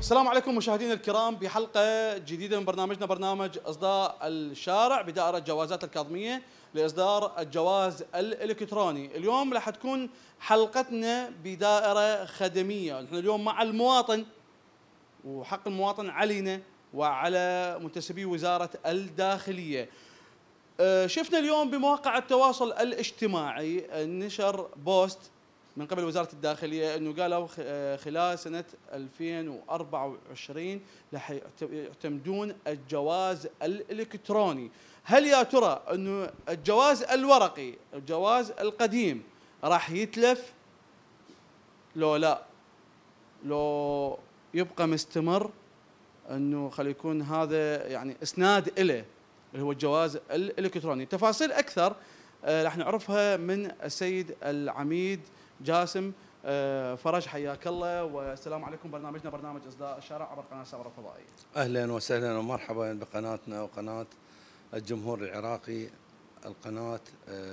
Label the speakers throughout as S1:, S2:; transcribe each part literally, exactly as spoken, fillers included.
S1: السلام عليكم مشاهدينا الكرام بحلقة جديدة من برنامجنا برنامج إصدار الشارع بدائرة جوازات الكاظمية لإصدار الجواز الإلكتروني. اليوم راح تكون حلقتنا بدائرة خدمية، نحن اليوم مع المواطن وحق المواطن علينا وعلى منتسبي وزارة الداخلية. شفنا اليوم بمواقع التواصل الاجتماعي نشر بوست من قبل وزارة الداخلية أنه قالوا خلال سنة ألفين وأربعة وعشرين راح يعتمدون الجواز الإلكتروني. هل يا ترى أنه الجواز الورقي الجواز القديم راح يتلف لو لا، لو يبقى مستمر أنه خلي يكون هذا يعني إسناد إله اللي هو الجواز الإلكتروني؟ تفاصيل أكثر راح نعرفها من السيد العميد جاسم فرج. حياك الله والسلام عليكم. برنامجنا برنامج إصدار الشارع عبر قناة سابرة الفضائية.
S2: أهلا وسهلا ومرحبا بقناتنا وقناة الجمهور العراقي. القناة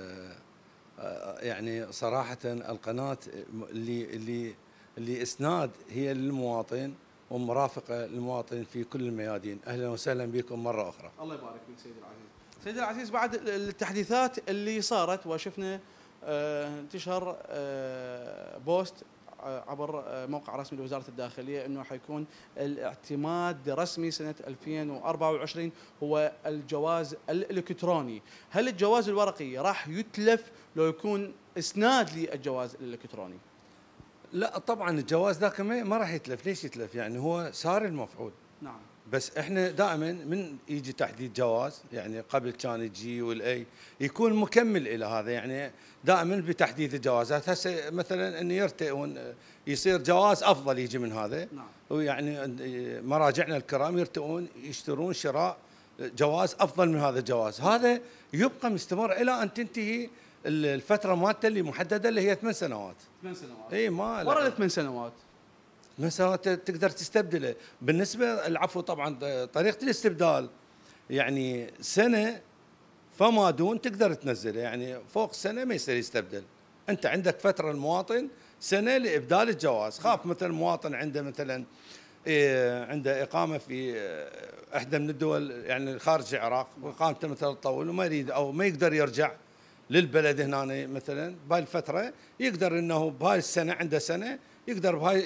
S2: يعني صراحة القناة اللي اللي اللي إسناد هي للمواطن ومرافقة للمواطن في كل الميادين. أهلا وسهلا بكم مرة أخرى.
S1: الله يبارك فيك سيدي العزيز. سيدي العزيز، بعد التحديثات اللي صارت وشفنا آه انتشر آه بوست آه عبر آه موقع رسمي لوزارة الداخلية انه حيكون الاعتماد رسمي سنة ألفين وأربعة وعشرين هو الجواز الالكتروني. هل الجواز الورقي راح يتلف لو يكون اسناد للجواز الالكتروني؟
S2: لا طبعا الجواز ذاك ما راح يتلف. ليش يتلف؟ يعني هو صار المفعول.
S1: نعم.
S2: بس احنا دائما من يجي تحديد جواز، يعني قبل كان الجي والاي يكون مكمل الى هذا، يعني دائما بتحديث الجوازات. هسه مثلا ان يرتئون يصير جواز افضل يجي من هذا.
S1: نعم.
S2: ويعني مراجعنا الكرام يرتئون يشترون شراء جواز افضل من هذا الجواز. هذا يبقى مستمر الى ان تنتهي الفتره مالته اللي محدده اللي هي ثمان سنوات.
S1: ثمان سنوات.
S2: اي ما
S1: ورا الثمان سنوات
S2: مثلا تقدر تستبدله. بالنسبه العفو طبعا طريقه الاستبدال يعني سنه فما دون تقدر تنزله، يعني فوق سنه ما يصير يستبدل. انت عندك فتره المواطن سنه لابدال الجواز. خاف مثلا مواطن عنده مثلا إيه عنده اقامه في احدى من الدول يعني خارج العراق واقامته مثلا تطول وما يريد او ما يقدر يرجع للبلد هنا مثلا بهاي الفتره، يقدر انه بهاي السنه عنده سنه يقدر بهاي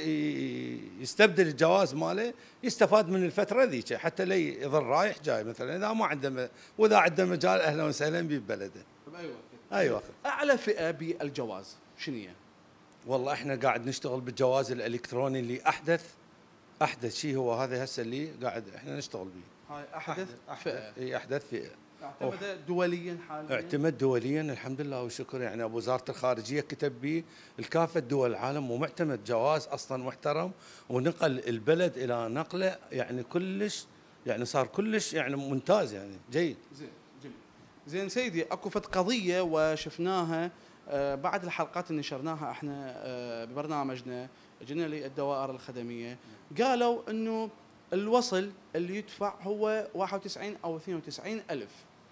S2: يستبدل الجواز ماله، يستفاد من الفتره ذيك حتى لا يظل رايح جاي مثلا اذا ما عنده، واذا عنده مجال اهلا وسهلا ببلده.
S1: ايوه
S2: ايوه.
S1: اعلى فئه بالجواز شنو هي؟
S2: والله احنا قاعد نشتغل بالجواز الالكتروني اللي احدث احدث شيء هو هذا هسه اللي قاعد احنا نشتغل به.
S1: هاي احدث فئه.
S2: اي احدث فئه.
S1: اعتمد دوليا حاليا؟
S2: اعتمد دوليا الحمد لله والشكر. يعني ابو وزاره الخارجيه كتب به الكافه دول العالم ومعتمد جواز اصلا محترم، ونقل البلد الى نقله يعني كلش يعني صار كلش يعني ممتاز يعني جيد.
S1: زين جميل. زين سيدي، اكو فت قضيه وشفناها آه بعد الحلقات اللي نشرناها احنا آه ببرنامجنا، جينا للدوائر الخدميه قالوا انه الوصل اللي يدفع هو واحد وتسعين او اثنين وتسعين ألف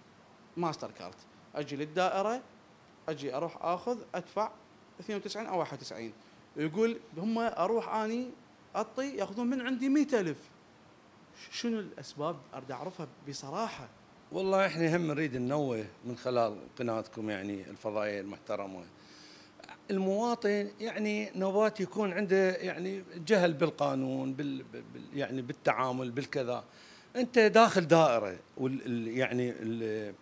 S1: ماستر كارت. اجي للدائره اجي اروح اخذ ادفع اثنين وتسعين او واحد وتسعين، يقول هم اروح اني اعطي ياخذون من عندي مئة ألف. شنو الاسباب؟ اريد اعرفها بصراحه.
S2: والله احنا هم نريد ننوه من خلال قناتكم يعني الفضائيه المحترمه، المواطن يعني نوبات يكون عنده يعني جهل بالقانون بال يعني بالتعامل بالكذا. انت داخل دائره وال يعني ال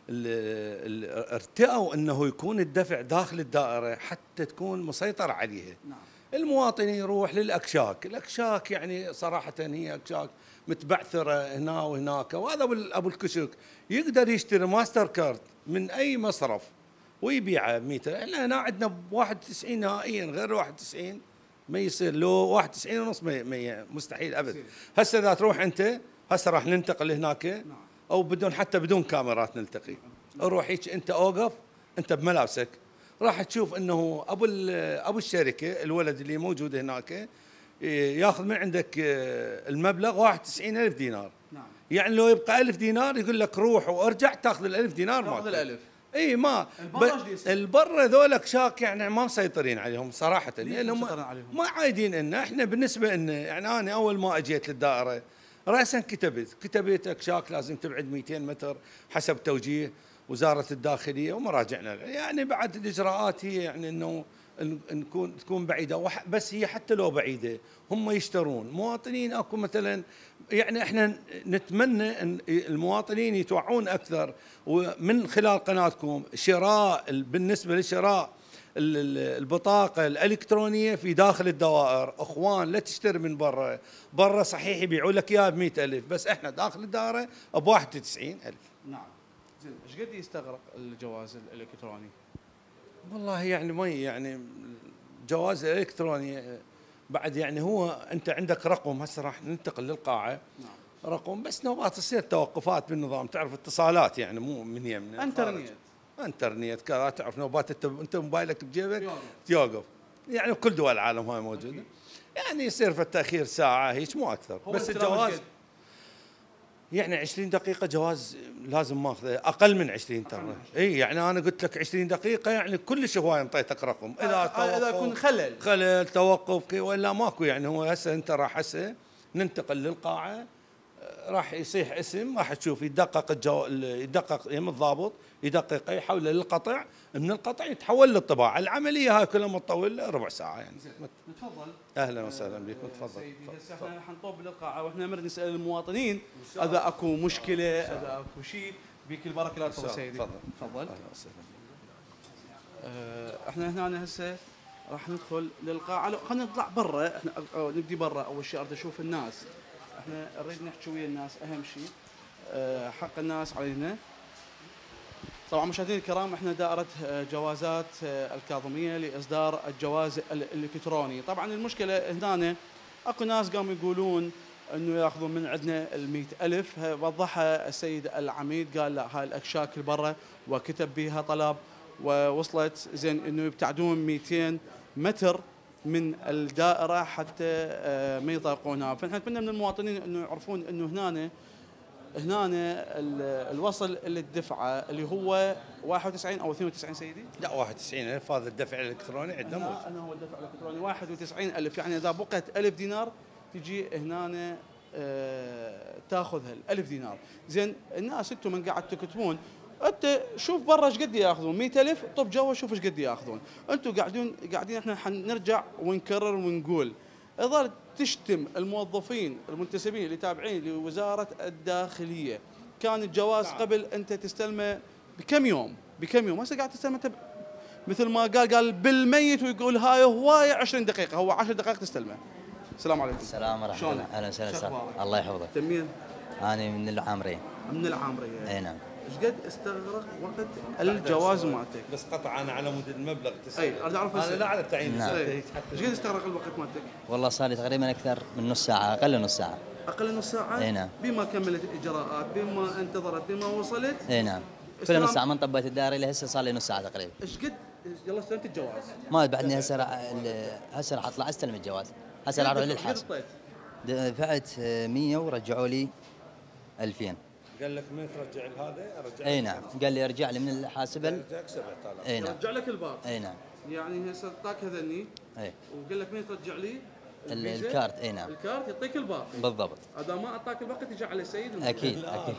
S2: ال ارتئوا انه يكون الدفع داخل الدائره حتى تكون مسيطر عليها.
S1: نعم.
S2: المواطن يروح للاكشاك، الاكشاك يعني صراحه هي اكشاك متبعثره هنا وهناك، وهذا ابو الكشك يقدر يشتري ماستر كارد من اي مصرف ويبيعه ب مئة. احنا هنا عندنا ب واحد وتسعين نهائيا، غير واحد وتسعين ما يصير. لو واحد وتسعين ونص ما مستحيل ابد. هسه اذا تروح انت هسه راح ننتقل هناك.
S1: نعم.
S2: او بدون حتى بدون كاميرات نلتقي. روح هيك انت اوقف انت بملابسك راح تشوف انه ابو ابو الشركه الولد اللي موجود هناك ياخذ من عندك المبلغ واحد وتسعين ألف دينار.
S1: نعم.
S2: يعني لو يبقى ألف دينار يقول لك روح وارجع تاخذ الألف دينار
S1: تاخذ الألف.
S2: اي ما
S1: البرا ايش يصير؟
S2: البر ذولك شاك يعني ما مسيطرين عليهم صراحه،
S1: ليه
S2: لان هم
S1: مسيطرين عليهم؟
S2: ما عايدين ان احنا بالنسبه لنا يعني انا اول ما اجيت للدائره راسا كتبت كتبت شاك لازم تبعد مئتين متر حسب توجيه وزاره الداخليه ومراجعنا، يعني بعد الاجراءات هي يعني انه نكون تكون بعيده، بس هي حتى لو بعيده هم يشترون مواطنين. اكو مثلا يعني احنا نتمنى ان المواطنين يتوعون اكثر ومن خلال قناتكم شراء بالنسبه لشراء البطاقه الالكترونيه في داخل الدوائر. اخوان لا تشتري من برا، برا صحيح يبيعوا لك اياها ب مئة ألف بس احنا داخل الدائره ب واحد وتسعين ألف.
S1: نعم. زين ايش قد يستغرق الجواز الالكتروني؟
S2: والله يعني ما يعني جواز الالكتروني بعد يعني هو انت عندك رقم، هسه راح ننتقل للقاعه. نعم. رقم بس نوبات تصير توقفات بالنظام، تعرف اتصالات يعني مو من يمنا
S1: انترنت
S2: انترنت كذا، تعرف نوبات انت موبايلك بجيبك يوقف، يعني بكل دول العالم هاي موجوده. أوكي. يعني يصير في التاخير ساعه هيك مو اكثر، بس الجواز يعني عشرين دقيقة جواز لازم ماخذه، أقل من عشرين ترى. إي يعني أنا قلت لك عشرين دقيقة يعني كلش هواي انطيتك رقم.
S1: إذا إذا يكون خلل
S2: خلل توقف ولا ماكو، يعني هو هسه أنت راح هسه ننتقل للقاعة، راح يصيح اسم، راح تشوف يدقق الجو يدقق يم الضابط يدقق يحوله للقطع، من القطع يتحول للطباعة. العملية هاي كلها ما تطول ربع ساعة يعني.
S1: تفضل.
S2: أهلا وسهلا بك. تفضل.
S1: سيدي هسه احنا حنطوب للقاعة واحنا نمر نسأل المواطنين إذا أكو مشكلة إذا أكو شيء. بيك البركة. لا تفضل سيدي.
S2: تفضل.
S1: تفضل.
S2: أهلا وسهلا.
S1: اه احنا هنا هسه راح ندخل للقاعة. خلينا نطلع برا، احنا نبدي برا أول شيء. أريد أشوف الناس، احنا نريد نحكي ويا الناس أهم شيء. اه حق الناس علينا. طبعا مشاهدينا الكرام احنا دائرة جوازات الكاظمية لإصدار الجواز الإلكتروني. طبعا المشكلة هنا اكو ناس قاموا يقولون انه ياخذون من عندنا المئة ألف. وضحها السيد العميد قال لا هاي الأكشاك برا وكتب بها طلب ووصلت زين انه يبتعدون مئتين متر من الدائرة حتى ما يطاقونها. فنحن نتمنى من المواطنين انه يعرفون انه هنا هنا الوصل اللي الدفعه اللي هو واحد وتسعين او اثنين وتسعين سيدي؟
S2: لا واحد وتسعين ألف هذا الدفع الالكتروني عندنا موجود.
S1: انا هو الدفع الالكتروني واحد وتسعين ألف، يعني اذا بقت ألف دينار تجي هنا آه تاخذها الألف دينار. زين الناس انتم من قاعد تكتبون انت شوف برا ايش قد ياخذون مئة ألف، طب جوا شوف ايش قد ياخذون. انتم قاعدين قاعدين احنا حنرجع ونكرر ونقول اذا تشتم الموظفين المنتسبين اللي تابعين لوزارة الداخلية، كان الجواز قبل انت تستلمه بكم يوم بكم يوم، هسه قاعد تستلمه انت مثل ما قال قال بالميت، ويقول هاي هوايه عشرين دقيقة، هو عشر دقائق تستلمه. السلام عليكم.
S3: السلام ورحمة الله. اهلا وسهلا. الله يحفظك.
S1: تمين.
S3: انا من العامرية.
S1: من العامرية.
S3: اي نعم.
S1: ايش قد استغرق وقت الجواز مالتك؟
S2: بس قطع انا على مود المبلغ تسعين.
S1: اي اريد اعرف
S2: انا لا على التعيين.
S3: نعم.
S1: ايش قد استغرق الوقت مالتك؟
S3: والله صار لي تقريبا اكثر من نص ساعة، اقل من نص ساعة.
S1: اقل من نص ساعة؟
S3: اي نعم.
S1: بما كملت الاجراءات، بما انتظرت، بما وصلت؟
S3: اي نعم. كل نص ساعة من طبيت الدائرة الى هسه صار لي نص ساعة تقريبا.
S1: ايش قد يلا استلمت الجواز؟
S3: ما بعدني هسه راح هسه راح اطلع استلم الجواز. هسه راح اروح للحاسب. دفعت مية ورجعوا لي ألفين.
S2: قال لك ما ترجع هذا ارجع.
S3: اي نعم. قال لي ارجع لي من الحاسبه
S2: رجعك سبعة آلاف.
S3: اي نعم.
S1: رجع لك الباقي.
S3: اي نعم.
S1: يعني هسه اعطاك هذني.
S3: اي.
S1: وقال لك مين ترجع لي؟
S3: الكارت. اي نعم.
S1: الكارت يعطيك الباقي.
S3: بالضبط.
S1: اذا ما اعطاك الباقي تجي على السيد المدير.
S3: اكيد اكيد.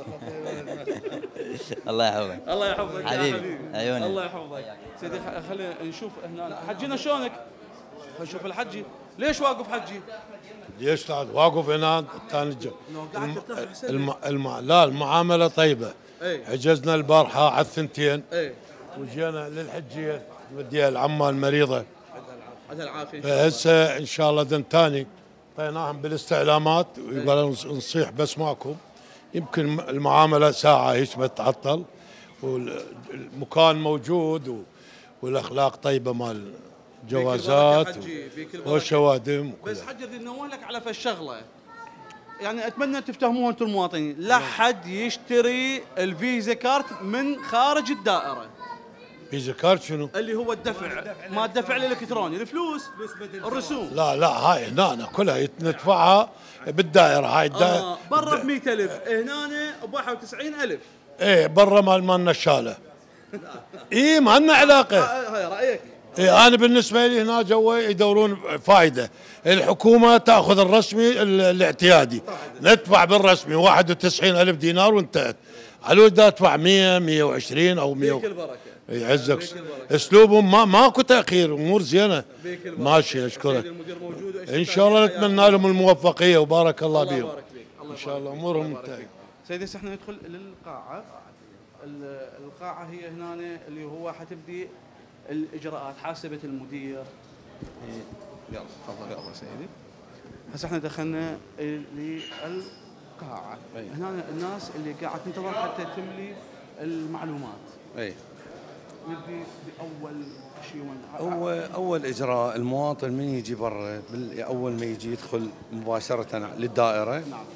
S3: الله يحفظك.
S1: الله يحفظك
S3: حبيبي. عيوني.
S1: الله يحفظك سيدي. خلينا نشوف هنا حجينا شلونك؟ خلينا نشوف الحجي. ليش واقف حجي؟
S4: ليش قاعد واقف هنا؟ كان الم... الم... الم... لا المعامله طيبه.
S1: اي.
S4: حجزنا البارحه على الثنتين.
S1: اي.
S4: وجينا للحجيه وديها العمه المريضه.
S1: عسى العافيه.
S4: فهسه ان شاء الله دنتاني اعطيناهم بالاستعلامات وقالوا نصيح بس معكم، يمكن المعامله ساعه هيك ما تتعطل، والمكان موجود و... والاخلاق طيبه مال جوازات والشوادم.
S1: بس حجي بدي ننوه لك على فالشغله، يعني اتمنى تفتهموها انتم المواطنين، لا حد يشتري الفيزا كارت من خارج الدائره.
S4: فيزا كارت شنو؟
S1: اللي هو الدفع، ما الدفع الالكتروني، الفلوس الرسوم.
S4: لا لا هاي هنا كلها ندفعها بالدائره هاي الدائره.
S1: آه برا ب مئة ألف، هنا ب واحد وتسعين ألف.
S4: ايه برا مال مال نشاله. اي ما لنا علاقه.
S1: هاي رايك.
S4: إيه انا بالنسبه لي هنا جوا يدورون فائده، الحكومه تاخذ الرسمي الاعتيادي، ندفع بالرسمي واحد وتسعين ألف دينار وانتهت، على دا ادفع مية مية وعشرين او مية.
S1: بيك البركه.
S4: يعزك اسلوبهم ما ماكو تاخير، امور زينه ماشي. اشكرك ان شاء الله، نتمنى لهم الموفقيه وبارك الله بهم ان شاء الله امورهم منتهيه.
S1: سيدي هسه احنا ندخل للقاعه. القاعه هي هنا اللي هو حتبدي الاجراءات، حاسبه المدير. يلا تفضل يلا سيدي. هسه احنا دخلنا للقاعه. هنا الناس اللي قاعد تنتظر حتى تملي المعلومات.
S2: اي
S1: نبدي باول شيء وين؟
S2: هو اول اجراء المواطن من يجي برا، اول ما يجي يدخل مباشره للدائره. نعم.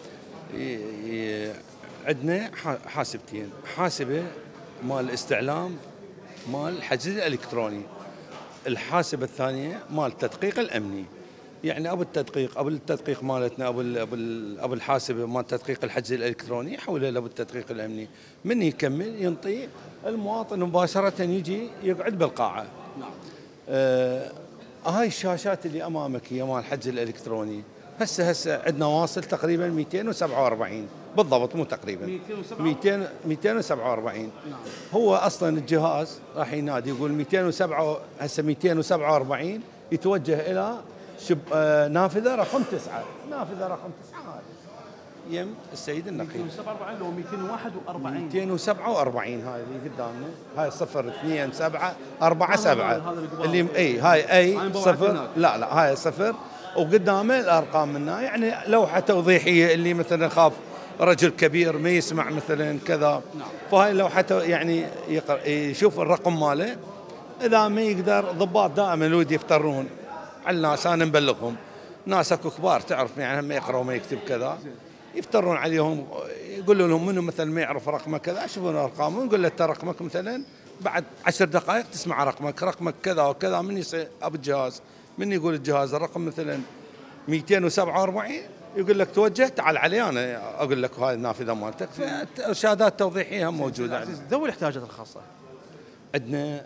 S2: عندنا حاسبتين، حاسبه مال الاستعلام مال الحجز الالكتروني، الحاسبه الثانيه مال التدقيق الامني. يعني ابو التدقيق ابو التدقيق مالتنا ابو ابو ابو الحاسبه مال تدقيق الحجز الالكتروني يحولها لابو التدقيق الامني، من يكمل ينطي المواطن مباشره يجي يقعد بالقاعه. نعم. آه هاي الشاشات اللي امامك هي مال الحجز الالكتروني، هسه هسه عندنا واصل تقريبا مئتين وسبعة وأربعين بالضبط، مو تقريبا مئتين مئتين وسبعة وأربعين. نعم. هو اصلا الجهاز راح ينادي يقول مئتين وسبعة، هسه مئتين وسبعة وأربعين يتوجه الى شب... آه نافذه رقم تسعة، نافذه رقم تسعة هذه يم السيد النقيب.
S1: مئتين وسبعة وأربعين لو مئتين وواحد وأربعين.
S2: مئتين وسبعة وأربعين هاي اللي قدامنا، هاي صفر اثنين سبعة أربعة سبعة اللي اي هاي اي صفر، لا لا هاي صفر وقدامه الارقام منها، يعني لوحه توضيحيه اللي مثلا خاف رجل كبير ما يسمع مثلا كذا. نعم. فهاي لوحه يعني يقرأ يشوف الرقم ماله، اذا ما يقدر ضباط دائما الود يفترون على الناس، انا نبلغهم ناس اكو كبار تعرف يعني ما يقرأ وما يكتب كذا، يفترون عليهم يقولوا لهم منو مثلا ما يعرف رقمه كذا، يشوفون ارقامهم نقول له رقمك مثلا بعد عشر دقائق تسمع رقمك، رقمك كذا وكذا، من يصير ابو الجهاز من يقول الجهاز الرقم مثلا مئتين وسبعة وأربعين يقول لك توجه تعال علي انا اقول لك هاي النافذه مالتك، فارشادات توضيحيه موجوده.
S1: ذوي الاحتياجات الخاصه
S2: عندنا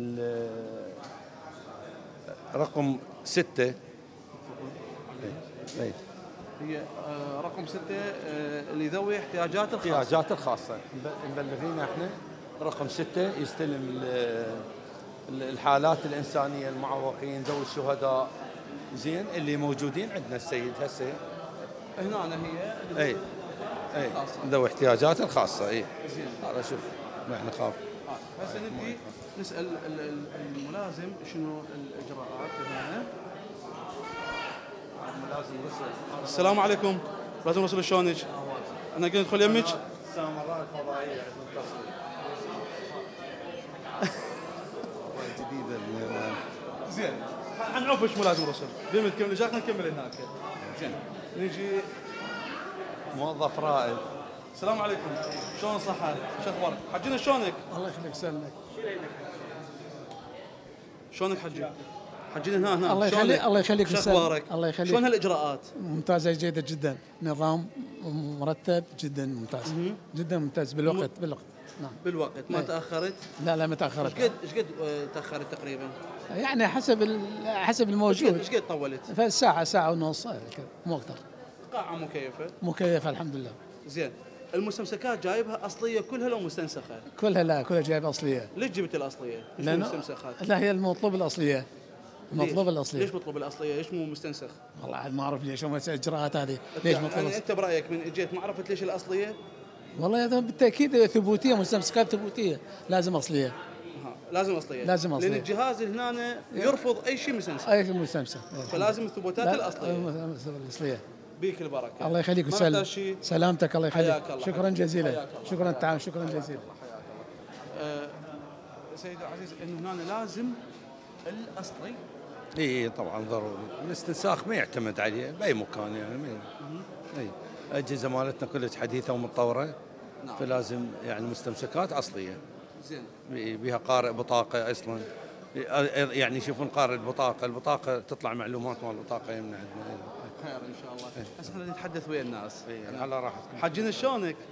S2: رقم ستة،
S1: هي رقم ستة اللي ذوي احتياجات الخاصه.
S2: احتياجات الخاصه مبلغينا احنا رقم ستة يستلم الحالات الانسانيه، المعوقين، ذوي الشهداء، زين اللي موجودين عندنا السيد هسه
S1: هنا هي
S2: اي اي ذوي احتياجات الخاصه. اي زين هذا شوف ما احنا نخاف.
S1: آه. هسه نبدي نسال الملازم شنو الاجراءات هنا. الملازم وصل. السلام عليكم ملازم وصل، شلونك؟ انا قلت ندخل يمك.
S2: سامرات فضائيه جديده.
S1: زين حنعرف ايش ملازم وصل، بما تكمل جاك نكمل هناك. زين نجي
S2: موظف رائد.
S1: السلام عليكم، شلون صحة؟ شو اخبارك؟ حجينا شلونك؟
S5: الله يخليك سلمك.
S1: شلونك حجي؟ حجينا هنا هنا.
S5: الله يخليك الله يخليك
S1: شو اخبارك؟
S5: الله يخليك.
S1: شلون هالاجراءات؟
S5: ممتازة جيدة جدا، نظام مرتب جدا ممتاز. جدا ممتاز بالوقت بالوقت. نعم
S1: بالوقت ما تاخرت؟
S5: لا لا ما تاخرت.
S1: ايش قد ايش قد تاخرت تقريبا؟
S5: يعني حسب حسب الموجود.
S1: ايش قد طولت؟
S5: فساعة ساعة ونص مو اكثر.
S1: قاعة مكيفة؟
S5: مكيفة الحمد لله.
S1: زين المستمسكات جايبها اصليه كلها لو مستنسخه؟
S5: كلها لا كلها جايبه اصليه.
S1: ليش جبت الاصليه؟ ليش مو مستنسخات؟
S5: لا هي المطلوب الاصليه. المطلوب الاصليه.
S1: ليش مطلوب الاصليه؟ ليش مو مستنسخ؟
S5: والله عاد ما اعرف ليش هم الاجراءات هذه ليش مطلوب.
S1: يعني انت برايك من اجيت ما عرفت ليش الاصليه؟
S5: والله هذا بالتاكيد ثبوتيه، مستمسكات ثبوتيه لازم اصليه.
S1: ها لازم اصليه.
S5: لازم اصليه.
S1: لان الجهاز اللي هنا يرفض اي شيء مستنسخ.
S5: اي شيء مستنسخ.
S1: فلازم الثبوتات الاصليه.
S5: الاصليه.
S1: بيك البركه.
S5: الله يخليك ويسلمك. سلامتك الله يخليك. شكرا جزيلا. شكرا التعاون شكرا جزيلا.
S1: أه سيدي العزيز انه هنا لازم الاصلي.
S2: اي طبعا ضروري، الاستنساخ ما يعتمد عليه باي مكان يعني. اي الاجهزه مالتنا كلها حديثه ومتطوره. نعم. فلازم يعني مستمسكات اصليه.
S1: زين.
S2: بها قارئ بطاقه اصلا، يعني يشوفون قارئ البطاقه، البطاقه تطلع معلومات مال البطاقه يمنا عندنا.
S1: خير ان شاء الله. هسه احنا نتحدث ويا الناس.
S2: اي على راحتكم.
S1: حجينا شلونك؟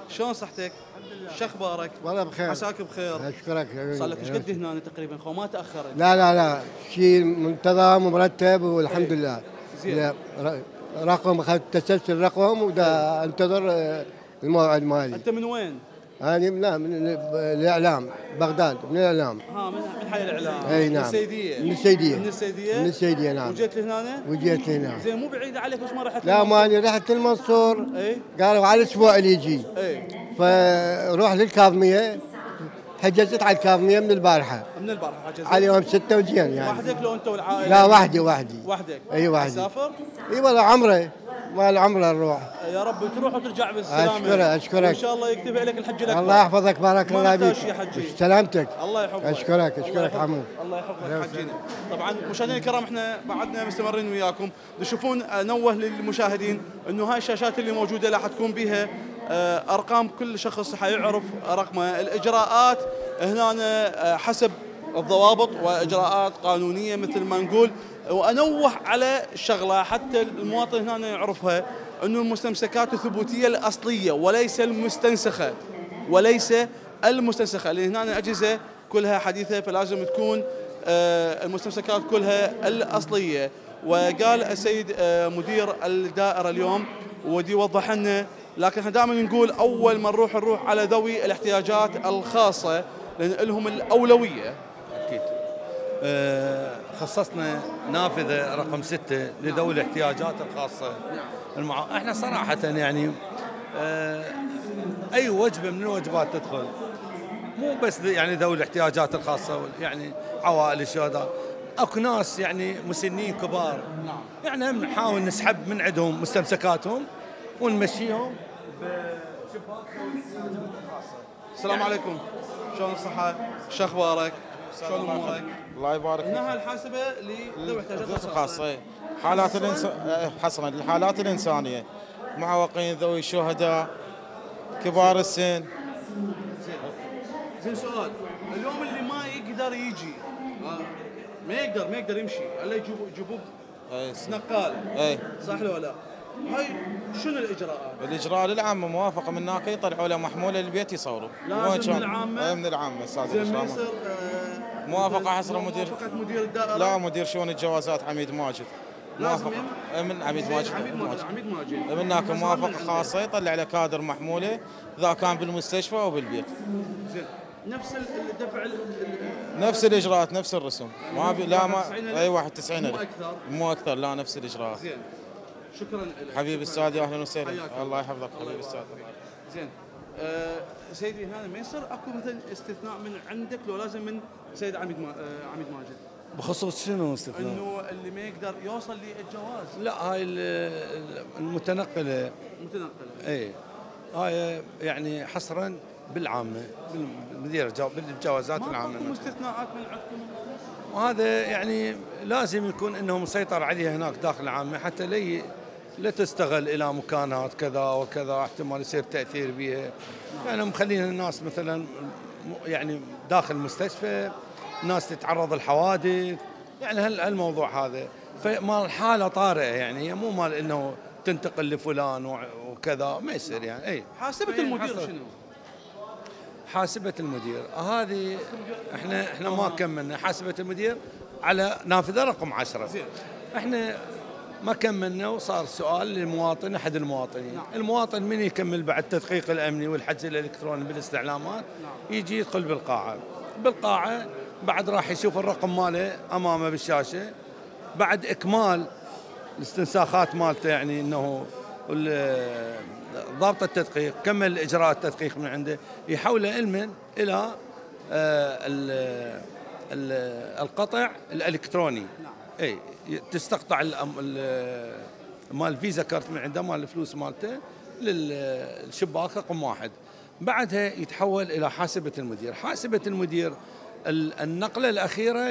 S1: شلون صحتك؟ شو اخبارك؟
S6: والله بخير.
S1: عساك بخير.
S6: اشكرك.
S1: صار لك ايش قد هنا تقريبا؟ خو ما تاخرت.
S6: لا لا لا شيء منتظم ومرتب والحمد
S1: ايه.
S6: لله.
S1: زين.
S6: رقم اخذت تسلسل رقم ودا انتظر الموعد مالي.
S1: انت من وين؟
S6: انا لا من الاعلام بغداد من الاعلام.
S1: ها من من حي الاعلام.
S6: اي نعم.
S1: من السيديه.
S6: من السيديه.
S1: من السيديه.
S6: من السيديه نعم.
S1: وجيت لهنا؟
S6: وجيت لهنا.
S1: زين مو بعيده عليك ليش ما رحت؟
S6: لا ماني رحت المنصور.
S1: اي.
S6: قالوا على الاسبوع اللي يجي.
S1: اي.
S6: فروح للكاظميه حجزت على الكاظميه من البارحه.
S1: من البارحه حجزت؟
S6: على يوم ستة وجينا يعني.
S1: وحدك لو انت والعائله؟
S6: لا وحدي وحدي.
S1: وحدك؟
S6: اي وحدي.
S1: تسافر؟
S6: اي والله عمره مال عمره نروح.
S1: يا رب تروح وترجع بالسلامه.
S6: اشكرك اشكرك.
S1: ان شاء الله يكتب لك الحج الاكبر.
S6: الله يحفظك بارك الله
S1: ما
S6: فيك.
S1: يا حجي.
S6: سلامتك.
S1: الله يحفظك.
S6: اشكرك اشكرك عمو.
S1: الله يحفظك حجينا. طبعا مشاهدينا الكرام احنا بعدنا مستمرين وياكم تشوفون. نوه للمشاهدين انه هاي الشاشات اللي موجوده راح تكون بها ارقام كل شخص حيعرف رقمه. الاجراءات هنا حسب الضوابط واجراءات قانونيه مثل ما نقول. وانوه على شغله حتى المواطن هنا يعرفها انه المستمسكات الثبوتيه الاصليه وليس المستنسخه وليس المستنسخه، لان هنا اجهزه كلها حديثه فلازم تكون المستمسكات كلها الاصليه. وقال السيد مدير الدائره اليوم ودي يوضح لنا، لكن احنا دائما نقول اول ما نروح نروح على ذوي الاحتياجات الخاصه لان لهم الاولويه.
S2: اكيد. أه خصصنا نافذه رقم ستة لذوي الاحتياجات الخاصه. المع... احنا صراحه يعني أه اي وجبه من الوجبات تدخل، مو بس يعني ذوي الاحتياجات الخاصه، يعني عوائل الشهداء، اكو ناس يعني مسنين كبار، يعني هم نحاول نسحب من عندهم مستمسكاتهم ونمشيهم بشباك ذوي الاحتياجات الخاصه.
S1: السلام عليكم، شلون الصحه؟ شو اخبارك؟ شلون امورك؟
S7: الله يبارك فيك.
S1: هنا الحاسبه لذوي الاحتياجات
S7: الخاصه. حالات الانسان حصرا للحالات الانسانيه، معوقين، ذوي الشهداء، كبار السن.
S1: زين زين سؤال، اليوم اللي ما يقدر يجي ما يقدر ما يقدر يمشي الا يجيبوه يجيبوه نقال، اي صح ولا لا؟ هاي شنو الاجراءات؟
S7: الاجراء للعامه موافقه من هناك يطلعوا له محموله للبيت يصوروا.
S1: لازم من العامه؟
S7: اي من العامه استاذ.
S1: زين ما يصير
S7: موافقه حصر مدير
S1: موافقه مدير الدائره؟
S7: لا مدير شؤون الجوازات عميد ماجد.
S1: لازم
S7: من عميد ماجد.
S1: عميد ماجد عميد ماجد.
S7: من هناك موافقه خاصه يطلع له كادر محموله اذا كان بالمستشفى او بالبيت.
S1: زين نفس الدفع
S7: نفس الاجراءات نفس الرسوم ما بي لا ما اي واحد وتسعين
S1: مو اكثر
S7: مو اكثر لا نفس الاجراءات.
S1: زين شكرا لك
S7: حبيبي استاذي اهلا وسهلا. الله يحفظك حبيبي استاذ.
S1: زين أه سيدي هنا ما يصير اكو مثلا استثناء من عندك لو لازم من سيد عميد ما آه عميد ماجد؟
S2: بخصوص شنو استثناء؟
S1: انه اللي ما يقدر يوصل للجواز.
S2: لا هاي المتنقله
S1: متنقله
S2: اي هاي يعني حصرا بالعامه بالمدير بالجوازات العامه.
S1: ما استثناءات من عندكم؟
S2: وهذا يعني لازم يكون انه مسيطر عليها هناك داخل العامه حتى لا لا تستغل الى مكانات كذا وكذا احتمال يصير تاثير بها. يعني مخلين الناس مثلا يعني داخل المستشفى، ناس تتعرض للحوادث، يعني هالموضوع هذا فمال حاله طارئه، يعني مو مال انه تنتقل لفلان وكذا ما يصير يعني. اي
S1: حاسبه المدير شنو؟
S2: حاسبه المدير هذه احنا احنا ما كملنا حاسبه المدير على نافذه رقم عشرة.
S1: زين
S2: احنا ما كملنا وصار سؤال للمواطن احد المواطنين.
S1: نعم.
S2: المواطن من يكمل بعد التدقيق الامني والحجز الالكتروني بالاستعلامات. نعم. يجي يدخل بالقاعه. بالقاعه بعد راح يشوف الرقم ماله امامه بالشاشه. بعد اكمال الاستنساخات مالته يعني انه ضابط التدقيق كمل اجراء التدقيق من عنده يحوله علما الى القطع الالكتروني. نعم. اي تستقطع مال الفيزا كارت من عنده مال الفلوس مالته للشباك رقم واحد. بعدها يتحول الى حاسبه المدير. حاسبه المدير النقله الاخيره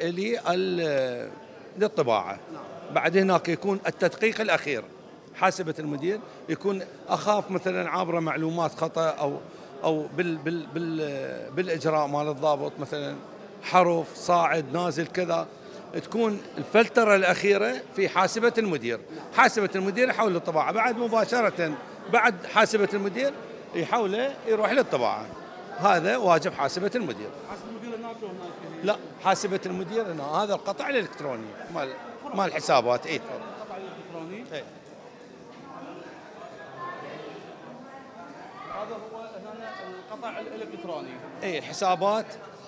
S2: للطباعه. بعد هناك يكون التدقيق الاخير. حاسبه المدير يكون اخاف مثلا عابره معلومات خطا او او بال بال بال بالاجراء مال الضابط مثلا حرف صاعد نازل كذا، تكون الفلتره الاخيره في حاسبه المدير. حاسبه المدير يحول للطباعه. بعد مباشره بعد حاسبه المدير يحوله يروح للطباعه. هذا واجب حاسبه المدير.
S1: حاسب المدير هناك وهناك؟
S2: لا، حاسبه المدير هنا، هذا القطع الالكتروني مال مال الحسابات. اي
S1: القطع الالكتروني.
S2: اي
S1: هذا هو هنا القطع الالكتروني.
S2: اي الحسابات.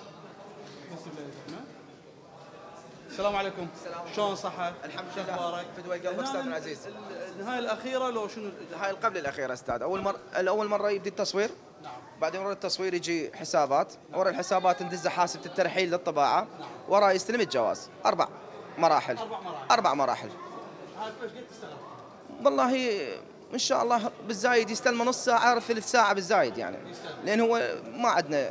S1: السلام عليكم. شلون صحة؟
S8: الحمد
S1: شو
S8: لله.
S1: اخبارك؟
S8: فدوى قلبك استاذنا العزيز.
S1: النهاية الأخيرة لو شنو؟
S8: هاي قبل الاخيره استاذ. اول مره اول مره يبدي التصوير. نعم. بعدين ورا التصوير يجي حسابات، ورا الحسابات ندز حاسبه الترحيل للطباعه، ورا يستلم الجواز. اربع مراحل.
S1: أربع مراحل.
S8: اربع مراحل.
S1: هاي ايش قد تشتغل؟
S8: والله ان شاء الله بالزايد يستلم نص ساعه ثلث ساعه بالزايد يعني. لان هو ما عندنا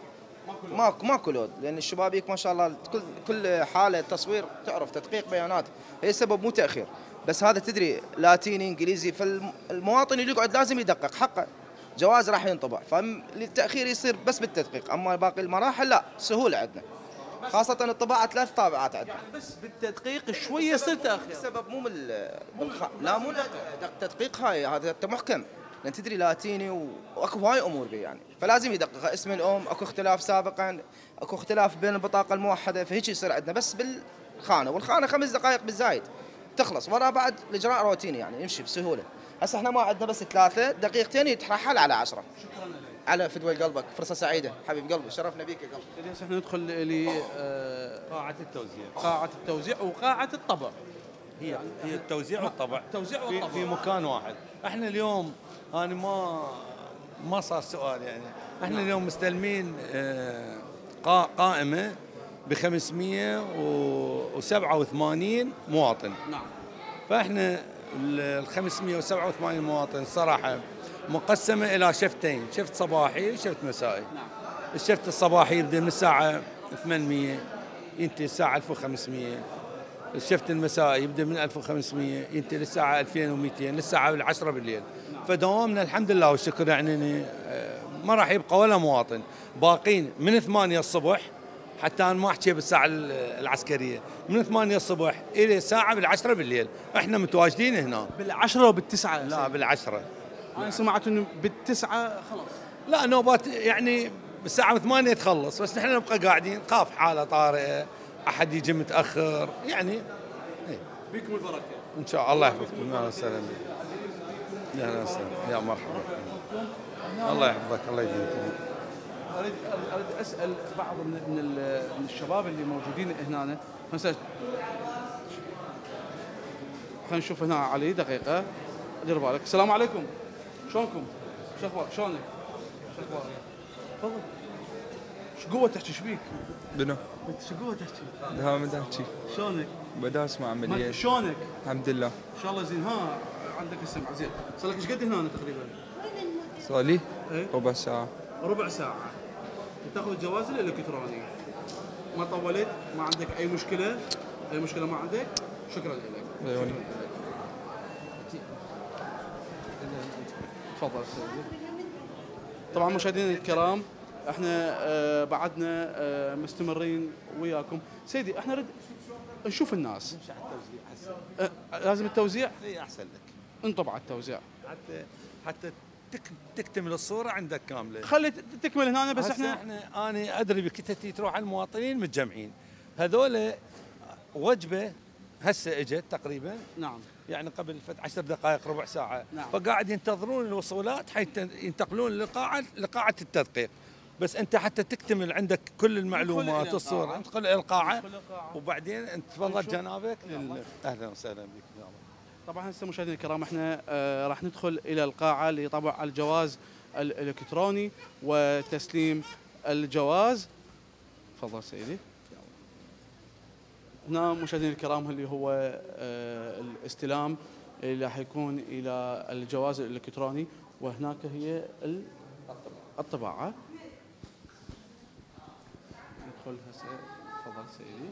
S8: ماكو ماكو لود، لان الشبابيك ما شاء الله كل كل حاله تصوير تعرف تدقيق بيانات، هي سبب مو تاخير. بس هذا تدري لاتيني انجليزي، فالمواطن اللي يقعد لازم يدقق حقه. جواز راح ينطبع، فالتاخير يصير بس بالتدقيق، اما باقي المراحل لا سهوله عندنا. خاصة الطباعة ثلاث طابعات عندنا.
S1: يعني بس بالتدقيق شوية يصير تأخير.
S8: السبب مو من بالخ... لا مو تدقيق، هاي هذا انت محكم، لان تدري لاتيني واكو هواي امور بي يعني، فلازم يدقق اسم الام، اكو اختلاف سابقا، اكو اختلاف بين البطاقة الموحدة، فهيك يصير عندنا بس بالخانة، والخانة خمس دقائق بالزايد تخلص، ورا بعد الاجراء روتيني يعني يمشي بسهولة. هسه احنا ما عندنا بس ثلاثة دقيقتين يترحل على عشرة. شكرا لك. على فدوى قلبك، فرصة سعيدة حبيب قلبي، شرفنا بيك يا قلبي.
S1: هسه احنا ندخل ل
S2: قاعة التوزيع.
S1: قاعة التوزيع وقاعة الطبع.
S2: هي هي التوزيع والطبع.
S1: التوزيع
S2: في,
S1: والطبع
S2: في مكان واحد. احنا اليوم انا ما ما صار سؤال يعني، احنا اليوم مستلمين آه، قا- قائمة ب خمسمئة وسبعة وثمانين مواطن.
S1: نعم.
S2: فاحنا ال خمسمئة وسبعة وثمانين مواطن صراحة مقسمة إلى شفتين، شفت صباحي وشفت مسائي.
S1: نعم.
S2: الشفت الصباحي يبدأ من الساعة ثمانمئة ينتهي الساعة ألف وخمسمئة. الشفت المسائي يبدأ من ألف وخمسمئة ينتهي للساعة ألفين ومئتين للساعة العشرة بالليل. نعم. فدوامنا الحمد لله والشكر يعني ما راح يبقى ولا مواطن باقين من ثمانية الصبح، حتى أنا ما أحكي بالساعة العسكرية، من ثمانية الصبح إلى ساعة بالعشرة بالليل احنا متواجدين هنا.
S1: بالعشرة وبالتسعة؟
S2: لا بالعشرة.
S1: أنا سمعت إنه بالتسعة خلاص.
S2: لا نوبات يعني بالساعة ثمانية تخلص، بس نحن نبقى قاعدين، خاف حالة طارئة، أحد يجي متأخر يعني. ايه.
S1: بيكم البركة.
S2: إن شاء الله. الله يحفظكم. أهلا وسهلا بك. يا أهلا وسهلا، يا مرحبا. الله يحفظك، الله يديمكم.
S1: اريد اريد اسال بعض من من, من الشباب اللي موجودين هنا. مثلا خلينا نشوف هنا علي دقيقه، دير بالك. السلام عليكم، شلونكم؟ شو اخبارك؟ شلونك؟ شو اخبارك؟ تفضل. شو قوه تحكي؟ ايش بيك؟
S9: منو؟
S1: شو قوه تحكي؟
S9: لا ما احكي.
S1: شلونك؟
S9: بدا اسمع عمليه.
S1: شلونك؟
S9: الحمد لله.
S1: ان شاء الله زين. ها عندك السمع زين. صار لك ايش قد هنا تقريبا؟
S9: صار لي
S1: ايه؟
S9: ربع ساعه.
S1: ربع ساعه. تاخذ الجواز الالكتروني. ما طولت؟ ما عندك اي مشكله؟ اي مشكله ما عندك؟ شكرا لك.
S9: عيوني.
S1: تفضل سيدي. طبعا مشاهدينا الكرام احنا آه بعدنا آه مستمرين وياكم. سيدي احنا نريد نشوف الناس. آه لازم التوزيع؟
S2: اي احسن لك.
S1: انطبع التوزيع.
S2: حتى حتى تكتمل الصورة عندك كاملة.
S1: خلي تكمل هنا بس احنا
S2: احنا انا ادري بكتتي تروح على المواطنين متجمعين. هذول وجبة هسه اجت تقريبا.
S1: نعم.
S2: يعني قبل فت عشر دقائق ربع ساعة.
S1: نعم.
S2: فقاعد ينتظرون الوصولات حتى ينتقلون لقاعة لقاعة التدقيق. بس انت حتى تكتمل عندك كل المعلومات والصورة ادخل الى القاعة وبعدين انت تفضل جنابك. اهلا وسهلا بك.
S1: طبعا هسه مشاهدينا الكرام احنا آه راح ندخل الى القاعة لطبع الجواز الالكتروني وتسليم الجواز. تفضل سيدي. هنا مشاهدينا الكرام اللي هو آه الاستلام اللي راح يكون الى الجواز الالكتروني، وهناك هي الطباعة. ندخل هسه. تفضل سيدي.